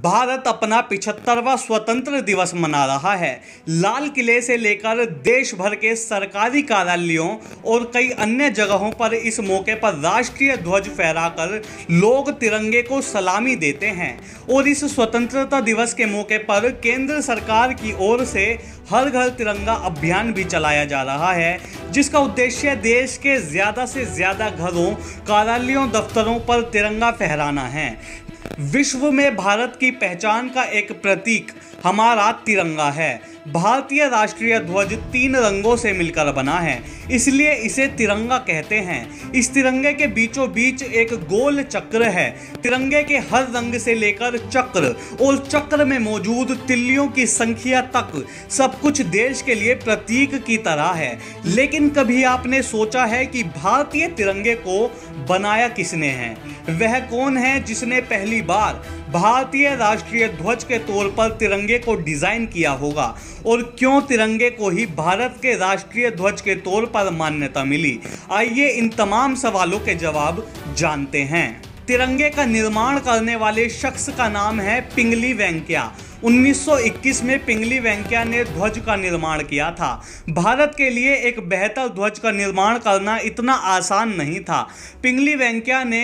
भारत अपना 75वां स्वतंत्र दिवस मना रहा है। लाल किले से लेकर देश भर के सरकारी कार्यालयों और कई अन्य जगहों पर इस मौके पर राष्ट्रीय ध्वज फहराकर लोग तिरंगे को सलामी देते हैं। और इस स्वतंत्रता दिवस के मौके पर केंद्र सरकार की ओर से हर घर तिरंगा अभियान भी चलाया जा रहा है, जिसका उद्देश्य देश के ज़्यादा से ज़्यादा घरों, कार्यालयों, दफ्तरों पर तिरंगा फहराना है। विश्व में भारत की पहचान का एक प्रतीक हमारा तिरंगा है। भारतीय राष्ट्रीय ध्वज 3 रंगों से मिलकर बना है, इसलिए इसे तिरंगा कहते हैं। इस तिरंगे के बीचों बीच एक गोल चक्र है। तिरंगे के हर रंग से लेकर चक्र और चक्र में मौजूद तिल्लियों की संख्या तक सब कुछ देश के लिए प्रतीक की तरह है। लेकिन कभी आपने सोचा है कि भारतीय तिरंगे को बनाया किसने है? वह कौन है जिसने पहली बार भारतीय राष्ट्रीय ध्वज के तौर पर तिरंगे को डिजाइन किया होगा? और क्यों तिरंगे को ही भारत के राष्ट्रीय ध्वज के तौर पर मान्यता मिली? आइए इन तमाम सवालों के जवाब जानते हैं। तिरंगे का निर्माण करने वाले शख्स का नाम है पिंगली वेंकैया। 1921 में पिंगली वेंकैया ने ध्वज का निर्माण किया था। भारत के लिए एक बेहतर ध्वज का निर्माण करना इतना आसान नहीं था। पिंगली वेंकैया ने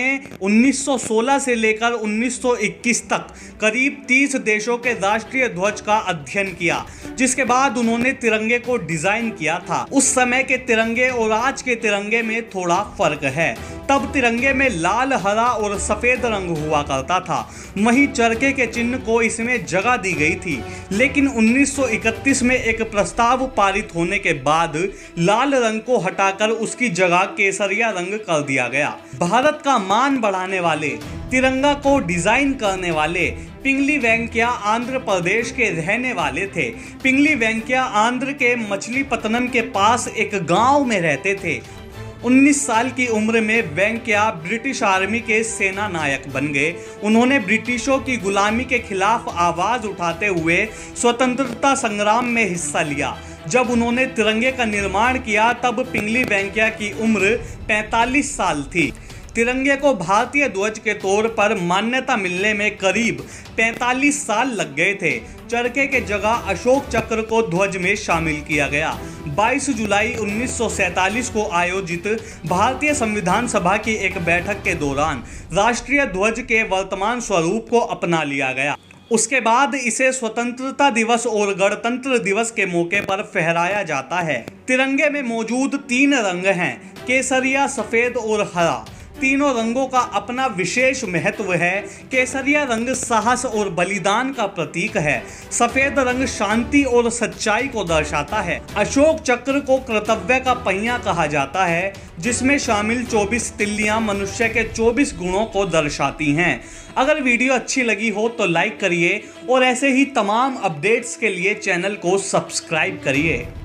1916 से लेकर 1921 तक करीब 30 देशों के राष्ट्रीय ध्वज का अध्ययन किया, जिसके बाद उन्होंने तिरंगे को डिजाइन किया था। उस समय के तिरंगे और आज के तिरंगे में थोड़ा फर्क है। तब तिरंगे में लाल, हरा और सफेद रंग हुआ करता था। वहीं चरखे के चिन्ह को इसमें जगह दी गई थी। लेकिन 1931 में एक प्रस्ताव पारित होने के बाद लाल रंग को हटाकर उसकी जगह केसरिया रंग कर दिया गया। भारत का मान बढ़ाने वाले, तिरंगा को डिजाइन करने वाले पिंगली वेंकैया आंध्र प्रदेश के रहने वाले थे। पिंगली वेंकैया आंध्र के मछलीपत्तनम के पास एक गांव में रहते थे। 19 साल की उम्र में वेंकैया ब्रिटिश आर्मी के सेना नायक बन गए। उन्होंने ब्रिटिशों की गुलामी के खिलाफ आवाज उठाते हुए स्वतंत्रता संग्राम में हिस्सा लिया। जब उन्होंने तिरंगे का निर्माण किया तब पिंगली वेंकैया की उम्र 45 साल थी। तिरंगे को भारतीय ध्वज के तौर पर मान्यता मिलने में करीब 45 साल लग गए थे। चरखे के जगह अशोक चक्र को ध्वज में शामिल किया गया। 22 जुलाई 1947 को आयोजित भारतीय संविधान सभा की एक बैठक के दौरान राष्ट्रीय ध्वज के वर्तमान स्वरूप को अपना लिया गया। उसके बाद इसे स्वतंत्रता दिवस और गणतंत्र दिवस के मौके पर फहराया जाता है। तिरंगे में मौजूद 3 रंग हैं, केसरिया, सफेद और हरा। तीनों रंगों का अपना विशेष महत्व है। केसरिया रंग साहस और बलिदान का प्रतीक है। सफेद रंग शांति और सच्चाई को दर्शाता है। अशोक चक्र को कर्तव्य का पहिया कहा जाता है, जिसमें शामिल 24 तिल्लियां मनुष्य के 24 गुणों को दर्शाती हैं। अगर वीडियो अच्छी लगी हो तो लाइक करिए और ऐसे ही तमाम अपडेट्स के लिए चैनल को सब्सक्राइब करिए।